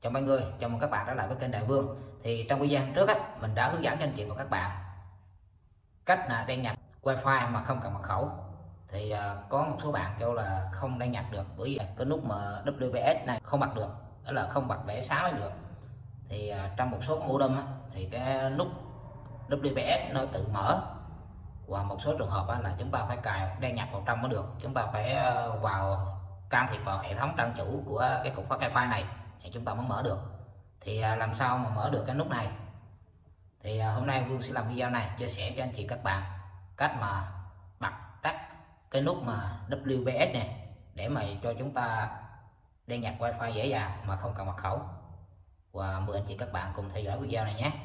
Chào mọi người, chào mừng các bạn đã lại với kênh Đại Vương. Thì trong video trước mình đã hướng dẫn cho anh chị và các bạn cách là đăng nhập Wi-Fi mà không cần mật khẩu. Thì có một số bạn kêu là không đăng nhập được bởi vì cái nút mà WPS này không bật được, đó là không bật để sáng lên được. Thì trong một số modem thì cái nút WPS nó tự mở, và một số trường hợp là chúng ta phải cài đăng nhập vào trong mới được. Chúng ta phải vào can thiệp vào hệ thống trang chủ của cái cục phát Wi-Fi này thì chúng ta mới mở được. Thì làm sao mà mở được cái nút này? Thì hôm nay Vương sẽ làm video này chia sẻ cho anh chị các bạn cách mà bật tắt cái nút mà WPS này để mà cho chúng ta đăng nhập Wi-Fi dễ dàng mà không cần mật khẩu. Và mời anh chị các bạn cùng theo dõi video này nhé.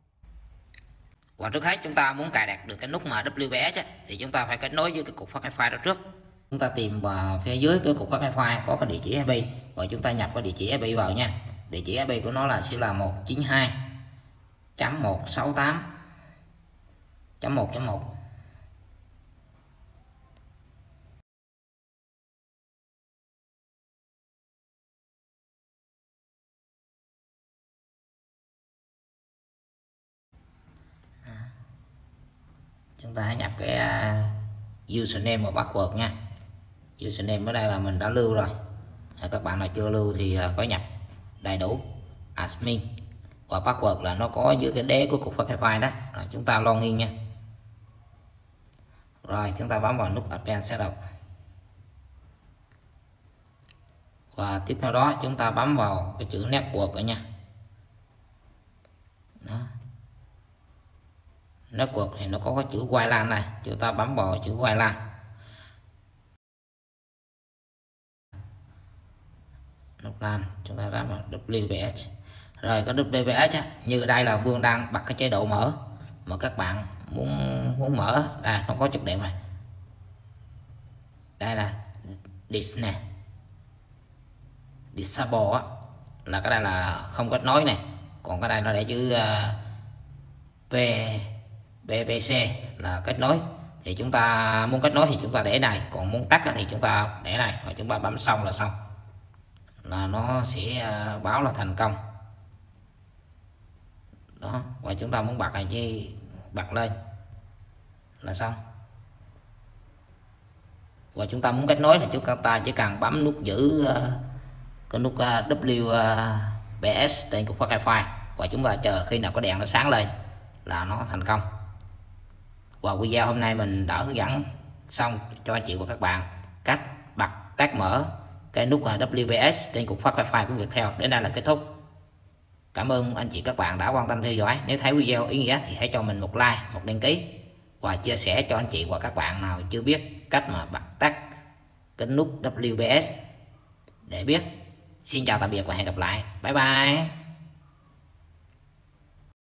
Và trước hết chúng ta muốn cài đặt được cái nút mà WPS thì chúng ta phải kết nối với cái cục phát Wi-Fi đó trước. Chúng ta tìm vào phía dưới cái cục phát Wi-Fi có cái địa chỉ IP, và chúng ta nhập cái địa chỉ IP vào nha. Địa chỉ IP của nó là sẽ là 192.168.1.1. Chúng ta hãy nhập cái username và password nha. Username ở đây là mình đã lưu rồi. Các bạn nào chưa lưu thì phải nhập đầy đủ admin, và password là nó có dưới cái đế của cục phát Wi-Fi đó. Rồi, chúng ta login nha. Rồi chúng ta bấm vào nút Advanced Setup, và tiếp theo đó chúng ta bấm vào cái chữ network rồi nha. Đó. Network thì nó có cái chữ WLAN này, chúng ta bấm vào chữ WLAN. Nút LAN chúng ta bấm vào WPS. Rồi cái WPS như đây là Vương đang bật cái chế độ mở, mà các bạn muốn mở đây nó có chụp điểm này, đây là disable là cái đây là không kết nối này, còn cái đây nó để chữ PPC là kết nối. Thì chúng ta muốn kết nối thì chúng ta để này, còn muốn tắt thì chúng ta để này, và chúng ta bấm xong là xong, là nó sẽ báo là thành công đó. Và chúng ta muốn bật này chỉ bật lên là xong. Và chúng ta muốn kết nối thì chúng ta chỉ cần bấm nút giữ cái nút WPS trên cục phát Wi-Fi, và chúng ta chờ khi nào có đèn nó sáng lên là nó thành công. Và video hôm nay mình đã hướng dẫn xong cho anh chị và các bạn cách bật tắt mở cái nút WPS trên cục phát Wi-Fi của Viettel. Đến đây là kết thúc. Cảm ơn anh chị các bạn đã quan tâm theo dõi. Nếu thấy video ý nghĩa thì hãy cho mình một like, một đăng ký và chia sẻ cho anh chị và các bạn nào chưa biết cách mà bật tắt cái nút WPS để biết. Xin chào tạm biệt và hẹn gặp lại. Bye bye.